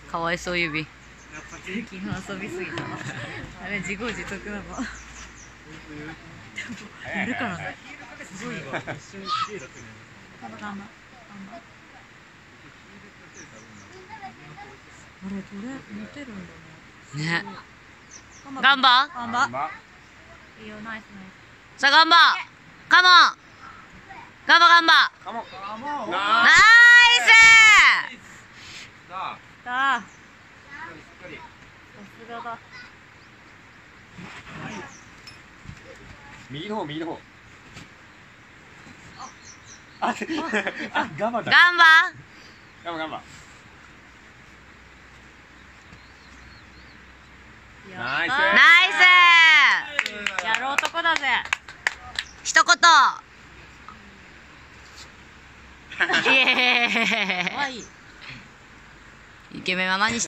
かわいそう指。 昨日遊びすぎた。あれ自業自得なの。やるからね。すごいよ。頑張。あれこれ持てるんだね。 ね。ガンバ。 頑張。いいよナイスナイス。 さあガンバ。カモン。ガンバガンバ。ナイス。 さすがだ。 右の方右の方。あ、ガバだ。 ガンバ。 ガバガバ。ナイス。 ナイス。 やる男だぜ。 一言。イエーイ。 可愛い。 イケメンママにして。